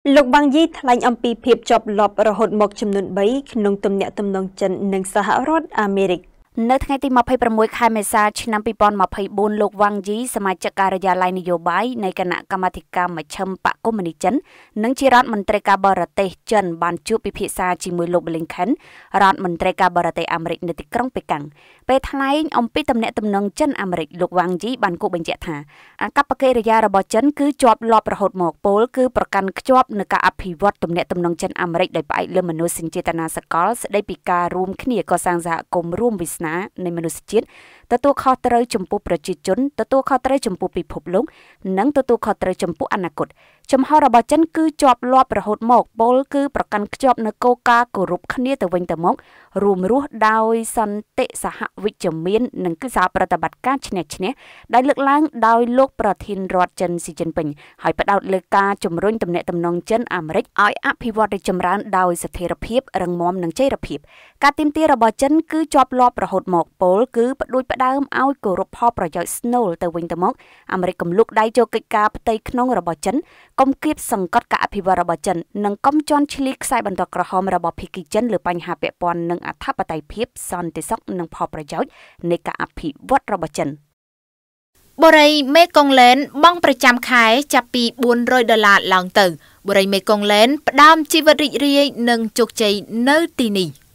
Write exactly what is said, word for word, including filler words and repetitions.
លោកបាំងយីថ្លែងអំពីភាពជាប់លាប់រហូតមកចំនួនបីក្នុងទំនាក់ទំនងចិននិងសហរដ្ឋអាមេរិកនៅថ្ងៃទីម្ភៃប្រាំមួយខែមេសាឆ្នាំពីរពាន់ម្ភៃបួនលោកវ៉ាងយីសមាជិកការិយាល័យនយោបាយនៃគណៈកម្មាធិការមជ្ឈិមបកកុម្មុយនីចិននិងជារដ្ឋមន្ត្រីការបរទេសចិនបានជួបពិភាក្សាជាមួយលោក Blinken រដ្ឋមន្ត្រីការបរទេសអាមេរិកនៅទីក្រុងប៉េកាំងពេលថ្លែងអំពីទំនាក់ទំនងចិនអាមេរិកលោកវ៉ាងយីបានគូបញ្ជាក់ថាអកប្បកិរិយារបស់ចិនគឺជាប់លាប់រហូតមកពលគឺប្រកាន់ខ្ជាប់នឹងការអភិវឌ្ឍទំនាក់ទំនងចិនអាមេរិកដោយផ្អែកលើមនោសញ្ចេតនាសកលស្ដីពីការរួមគ្នាកសាងសហគមន៍រួមវាសនានៃមនុស្សជាតិទទួលខុសត្រូវចំពោះប្រជាជនទទួលខុសត្រូវចំពោះពិភពលោកនិងទទួលខុសត្រូវចំពោះអនាគតចំហរបស់ចិនគឺជាប់លាប់រហូតមកពលគឺប្រកាន់ខ្ជាប់នៅគោលការណ៍គោរពគ្នាទៅវិញទៅមករួមរស់ដោយសន្តិសហវិជ្ជមាននិងគឺសហប្រតិបត្តិការឈ្នះឈ្នះដែលលើកឡើងដោយលោកប្រធានរដ្ឋចិនស៊ីជីនពីងហើយផ្ដោតលើការជំរុញទំនាក់ទំនងចិនអាមេរិកឲ្យអភិវឌ្ឍរីកចម្រើនដោយស្ថិរភាពរឹងមាំនិងចីរភាពការទាមទាររបស់ចិនគឺជាប់លាប់រហូតមកពលគឺផ្ដួចផ្ដើមឲ្យគោរពផលប្រយោជន៍ស្នូលទៅវិញទៅមកអាមេរិកកំលុកដៃចូលកិច្ចការផ្ទៃក្នុងរបស់ចិនកុំគៀបសង្កត់ការអភិវឌ្ឍរបស់ចិននិងកុំជន់ឈ្លីខ្សែបន្តក្រហមរបស់ភាគីចិនលើបញ្ហាពាក់ព័ន្ធនឹងអធិបតេយ្យភាពសន្តិសុខនិងផលប្រយោជន៍នៃការអភិវឌ្ឍរបស់ចិនបូរីមេកុងឡែនបង់ប្រចាំខែចាប់ពីបួនរយដុល្លារឡើងទៅបូរីមេកុងឡែនផ្ដើមជីវិតរីករាយនិងជោគជ័យនៅទីនេះ